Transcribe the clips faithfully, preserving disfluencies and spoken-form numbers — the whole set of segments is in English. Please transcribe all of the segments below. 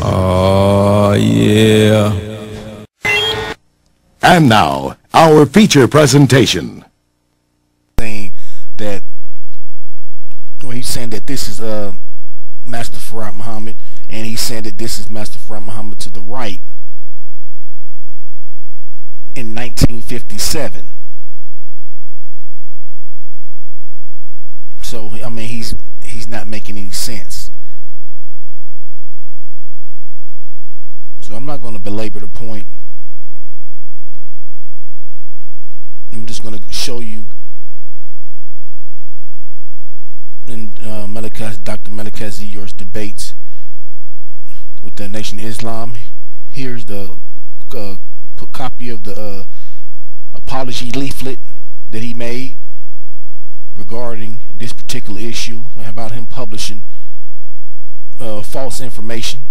Oh, yeah. And now, our feature presentation. Saying that, well, he's saying that this is uh, Master Farad Muhammad, and he's saying that this is Master Farad Muhammad to the right in nineteen fifty-seven. So, I mean, he's he's not making any sense. So I'm not going to belabor the point. I'm just going to show you in uh, Malachi, Doctor Malachi Z York's debates with the Nation of Islam. Here's the uh, copy of the uh, apology leaflet that he made regarding this particular issue about him publishing uh, false information.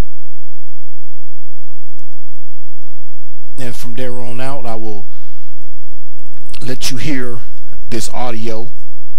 And from there on out, I will let you hear this audio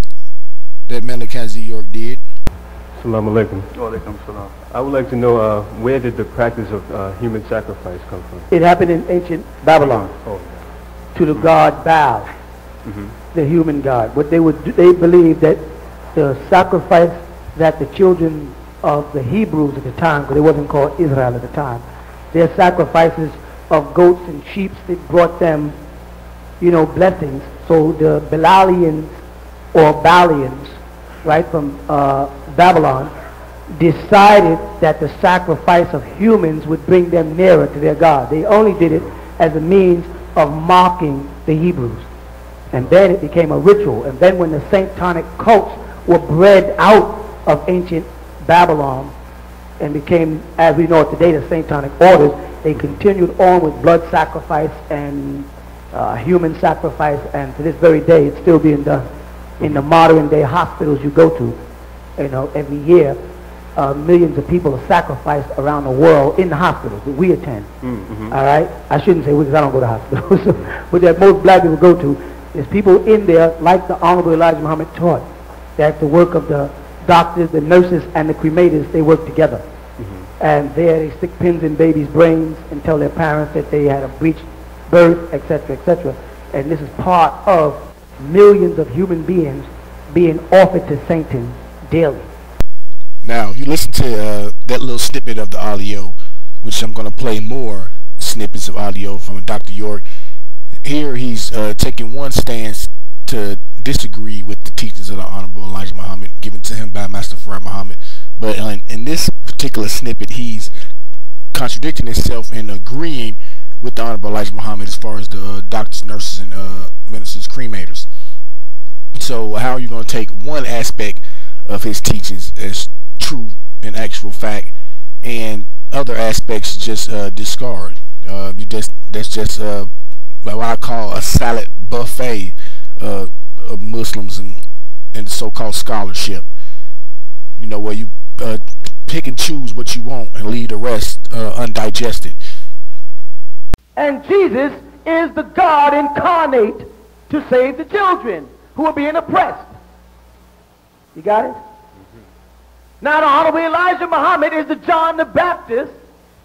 that Malachi Z York did. Assalamu alaikum. Wa alaikum salam. I would like to know uh, where did the practice of uh, human sacrifice come from? It happened in ancient Babylon. Oh. To the god Baal, Mm-hmm. the human god. What they would do, they believed that the sacrifice that the children of the Hebrews at the time, because it wasn't called Israel at the time, their sacrifices of goats and sheep, it brought them, you know, blessings. So the Balaalians or Balians, right, from uh, Babylon, decided that the sacrifice of humans would bring them nearer to their God. They only did it as a means of mocking the Hebrews. And then it became a ritual. And then when the Satanic cults were bred out of ancient Babylon and became, as we know it today, the Satanic orders, they continued on with blood sacrifice and uh, human sacrifice, and to this very day it's still being done in the modern day hospitals you go to. You know, every year uh, millions of people are sacrificed around the world in the hospitals that we attend. Mm-hmm. All right, I shouldn't say we because I don't go to hospitals, but that most black people go to. There's people in there, like the Honorable Elijah Muhammad taught, that the work of the doctors, the nurses, and the cremators, they work together. Mm-hmm. And there they stick pins in babies' brains and tell their parents that they had a breached birth, et cetera, et cetera. And this is part of millions of human beings being offered to Satan daily. Now, you listen to uh, that little snippet of the audio, which I'm going to play more snippets of audio from Doctor York. Here he's uh, taking one stance to disagree with the teachings of the Honorable Elijah Muhammad given to him by Master Farad Muhammad. But uh, in this particular snippet, he's contradicting himself and agreeing with the Honorable Elijah Muhammad as far as the uh, doctors, nurses, and uh, ministers, cremators. So how are you going to take one aspect of his teachings as true and actual fact, and other aspects just uh, discard? Uh, you just that's just uh, what I call a salad buffet uh, of Muslims and and so-called scholarship. You know, where you uh, pick and choose what you want and leave the rest uh, undigested. And Jesus is the God incarnate to save the children who are being oppressed. You got it? Mm-hmm. Now the Honorable Elijah Muhammad is the John the Baptist,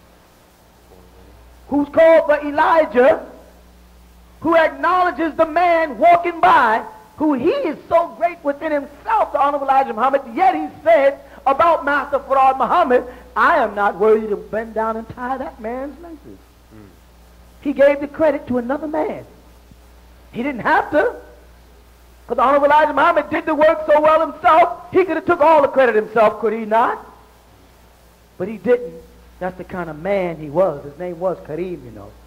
who's called the Elijah, who acknowledges the man walking by, who he is so great within himself, the Honorable Elijah Muhammad, yet he said about Master Farad Muhammad, I am not worthy to bend down and tie that man's laces. Mm. He gave the credit to another man. He didn't have to, because the Honorable Elijah Muhammad did the work so well himself, he could have took all the credit himself, could he not? But he didn't. That's the kind of man he was. His name was Kareem, you know.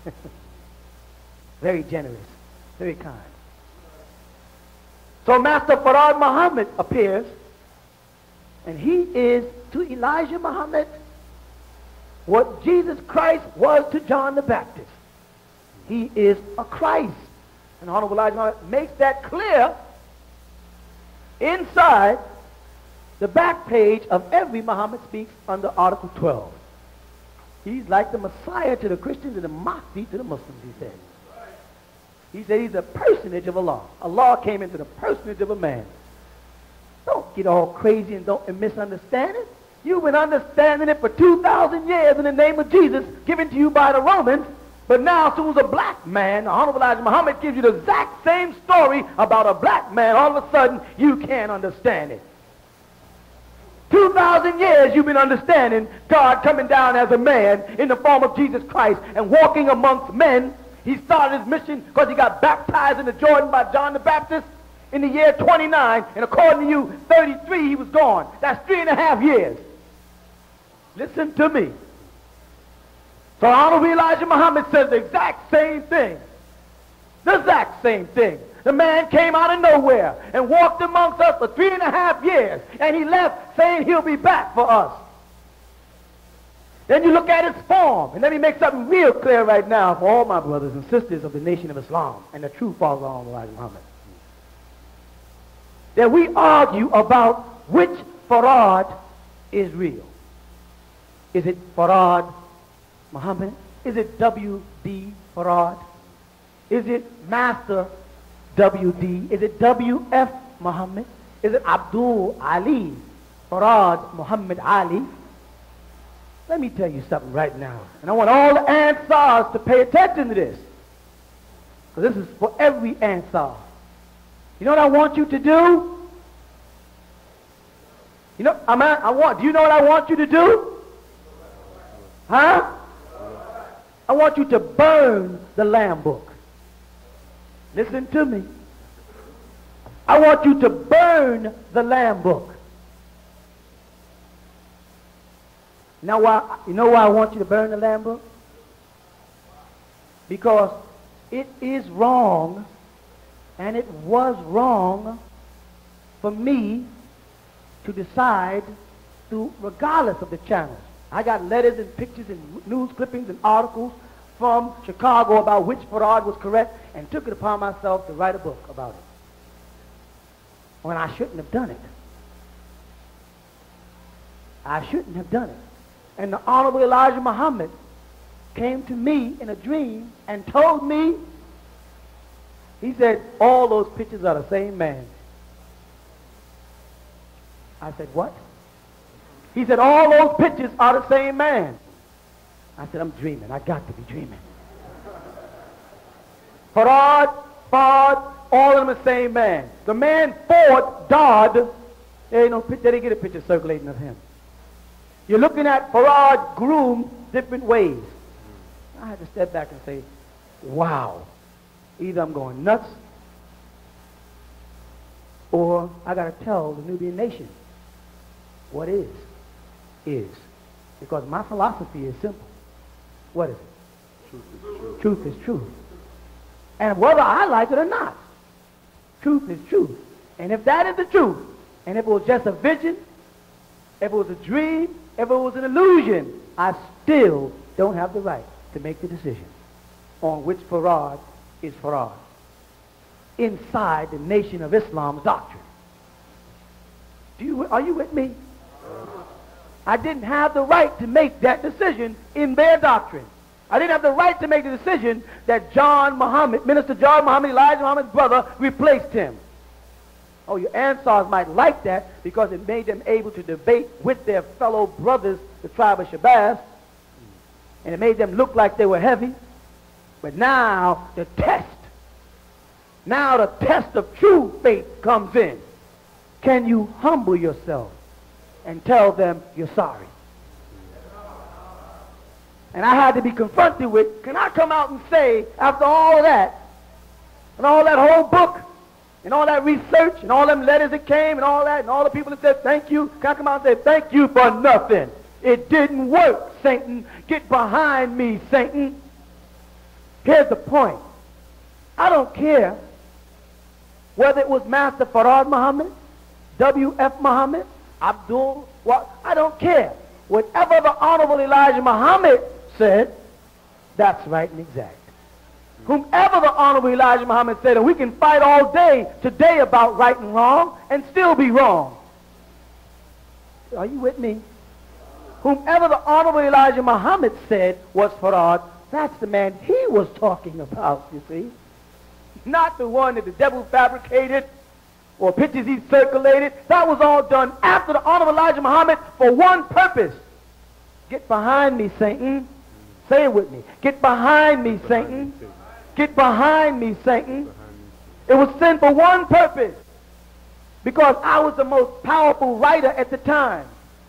Very generous, very kind. So Master Farad Muhammad appears, and he is to Elijah Muhammad what Jesus Christ was to John the Baptist. He is a Christ. And Honorable Elijah Muhammad makes that clear inside the back page of every Muhammad Speaks under Article twelve. He's like the Messiah to the Christians and the Mahdi to the Muslims, he said. He said he's a personage of Allah. Allah came into the personage of a man. Don't get all crazy and don't and misunderstand it. You've been understanding it for two thousand years in the name of Jesus, given to you by the Romans. But now, as soon as a black man, the Honorable Elijah Muhammad, gives you the exact same story about a black man, all of a sudden, you can't understand it. two thousand years you've been understanding God coming down as a man in the form of Jesus Christ and walking amongst men. He started his mission because he got baptized in the Jordan by John the Baptist in the year twenty-nine, and according to you, thirty-three, he was gone. That's three and a half years. Listen to me. So Honorable Elijah Muhammad says the exact same thing. The exact same thing. The man came out of nowhere and walked amongst us for three and a half years, and he left saying he'll be back for us. Then you look at his form, and let me make something real clear right now for all my brothers and sisters of the Nation of Islam and the true followers of Elijah Muhammad. That we argue about which Farad is real. Is it Farad Muhammad? Is it W D Farad? Is it Master W D? Is it W F Muhammad? Is it Abdul Ali Farad Muhammad Ali? Let me tell you something right now. And I want all the Ansars to pay attention to this. Because this is for every Ansar. You know what I want you to do? You know, I'm at, I want, do you know what I want you to do? Huh? I want you to burn the Lamb book. Listen to me. I want you to burn the Lamb book. Now, why, you know why I want you to burn the Lamb book? Because it is wrong, and it was wrong for me to decide through, regardless of the channels. I got letters and pictures and news clippings and articles from Chicago about which Farad was correct, and took it upon myself to write a book about it, when I shouldn't have done it. I shouldn't have done it. And the Honorable Elijah Muhammad came to me in a dream and told me, he said, all those pictures are the same man. I said, what? He said, all those pictures are the same man. I said, I'm dreaming. I got to be dreaming. Farad, Fard, all of them the same man. The man Ford, Dodd, there ain't no picture, they didn't get a picture circulating of him. You're looking at Farad Groom different ways. I had to step back and say, wow. Either I'm going nuts, or I got to tell the Nubian nation what is, is. Because my philosophy is simple. What is it? Truth is truth. Truth is truth. And whether I like it or not, truth is truth. And if that is the truth, and if it was just a vision, if it was a dream, if it was an illusion, I still don't have the right to make the decision on which Farad is Farad inside the Nation of Islam's doctrine. Do you, are you with me? I didn't have the right to make that decision in their doctrine. I didn't have the right to make the decision that John Muhammad, Minister John Muhammad, Elijah Muhammad's brother, replaced him. Oh, your Ansars might like that because it made them able to debate with their fellow brothers, the tribe of Shabazz, and it made them look like they were heavy. But now the test, now the test of true faith comes in. Can you humble yourself and tell them you're sorry? And I had to be confronted with, can I come out and say, after all of that, and all that whole book, and all that research, and all them letters that came, and all that, and all the people that said thank you, can I come out and say thank you for nothing? It didn't work, Satan. Get behind me, Satan. Here's the point. I don't care whether it was Master Farad Muhammad, W F Muhammad, Abdul, what, I don't care. Whatever the Honorable Elijah Muhammad said, that's right and exact. Whomever the Honorable Elijah Muhammad said, and we can fight all day today about right and wrong and still be wrong. Are you with me? Whomever the Honorable Elijah Muhammad said was Farad, that's the man he was talking about, you see. Not the one that the devil fabricated or pictures he circulated. That was all done after the Honorable Elijah Muhammad for one purpose. Get behind me, Satan. Say it with me. Get behind me, Satan. Get behind me, Satan. It was sent for one purpose. Because I was the most powerful writer at the time.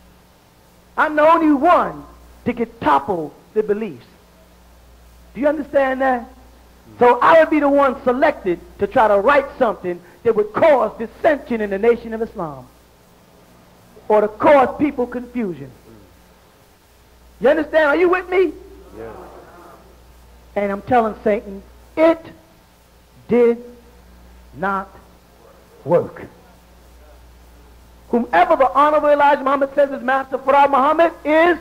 I'm the only one to get topple the beliefs. Do you understand that? So I would be the one selected to try to write something that would cause dissension in the nation of Islam, or to cause people confusion. You understand? Are you with me? Yeah. And I'm telling Satan, it did not work. Whomever the Honorable Elijah Muhammad says is Master Farad Muhammad is,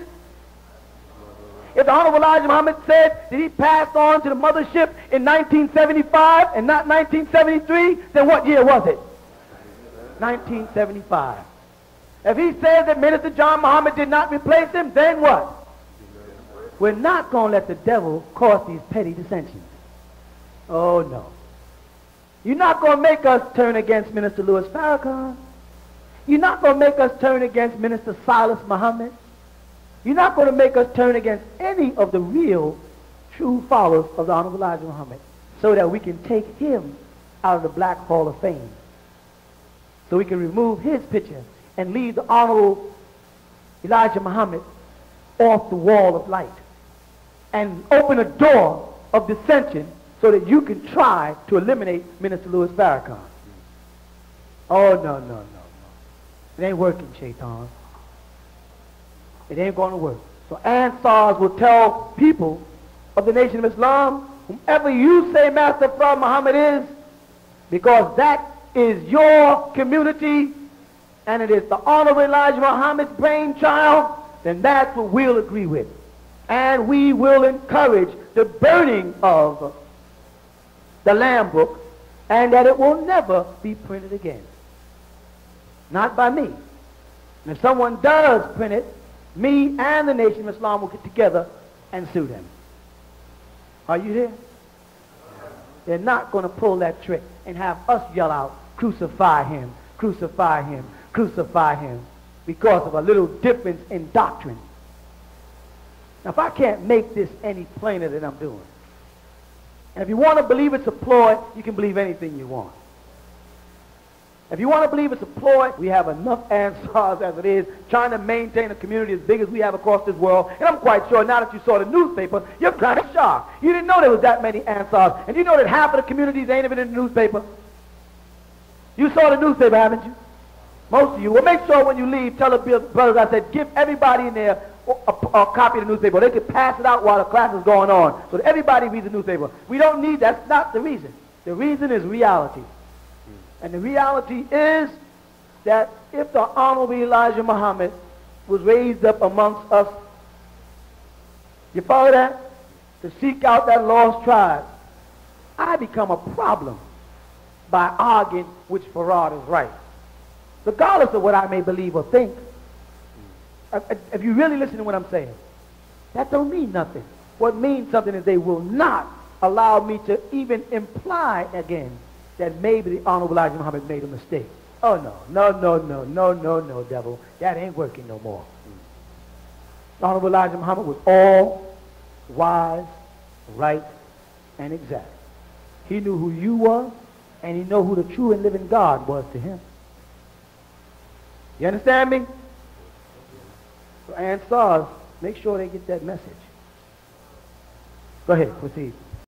if the Honorable Elijah Muhammad said that he passed on to the mothership in nineteen seventy-five and not nineteen seventy-three, then what year was it? nineteen seventy-five. If he says that Minister John Muhammad did not replace him, then what? We're not going to let the devil cause these petty dissensions. Oh, no. You're not going to make us turn against Minister Louis Farrakhan. You're not going to make us turn against Minister Silas Muhammad. You're not going to make us turn against any of the real, true followers of the Honorable Elijah Muhammad, so that we can take him out of the Black Hall of Fame, so we can remove his picture and leave the Honorable Elijah Muhammad off the wall of light, and open a door of dissension so that you can try to eliminate Minister Louis Farrakhan. Oh, no, no, no, no. It ain't working, Shaitan. It ain't going to work. So Ansars will tell people of the Nation of Islam, whomever you say Master Farad Muhammad is, because that is your community and it is the Honorable Elijah Muhammad's brainchild, then that's what we'll agree with. And we will encourage the burning of the Lamb Book, and that it will never be printed again. Not by me. And if someone does print it, me and the Nation of Islam will get together and sue them. Are you there? They're not going to pull that trick and have us yell out, crucify him, crucify him, crucify him, because of a little difference in doctrine. Now, if I can't make this any plainer than I'm doing, and if you want to believe it's a ploy, you can believe anything you want. If you want to believe it's a ploy, we have enough Ansars as it is, trying to maintain a community as big as we have across this world. And I'm quite sure now that you saw the newspaper, you're kind of shocked. You didn't know there was that many Ansars. And you know that half of the communities ain't even in the newspaper. You saw the newspaper, haven't you? Most of you. Well, make sure when you leave, tell the brothers I said, give everybody in there a, a, a copy of the newspaper. They could pass it out while the class is going on, so that everybody reads the newspaper. We don't need, that's not the reason. The reason is reality. And the reality is that if the Honorable Elijah Muhammad was raised up amongst us, you follow that? To seek out that lost tribe, I become a problem by arguing which Farad is right, regardless of what I may believe or think. If you really listen to what I'm saying, that don't mean nothing. What means something is they will not allow me to even imply again that maybe the Honorable Elijah Muhammad made a mistake. Oh, no, no, no, no, no, no, no, devil. That ain't working no more. The Honorable Elijah Muhammad was all wise, right, and exact. He knew who you were, and he knew who the true and living God was to him. You understand me? So Ansars, make sure they get that message. Go ahead, proceed.